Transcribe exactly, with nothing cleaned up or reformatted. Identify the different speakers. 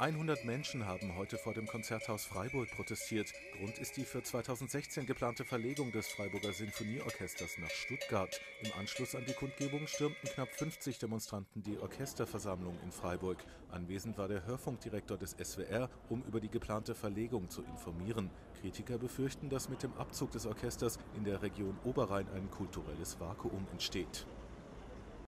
Speaker 1: hundert Menschen haben heute vor dem Konzerthaus Freiburg protestiert. Grund ist die für zweitausendsechzehn geplante Verlegung des Freiburger Sinfonieorchesters nach Stuttgart. Im Anschluss an die Kundgebung stürmten knapp fünfzig Demonstranten die Orchesterversammlung in Freiburg. Anwesend war der Hörfunkdirektor des S W R, um über die geplante Verlegung zu informieren. Kritiker befürchten, dass mit dem Abzug des Orchesters in der Region Oberrhein ein kulturelles Vakuum entsteht.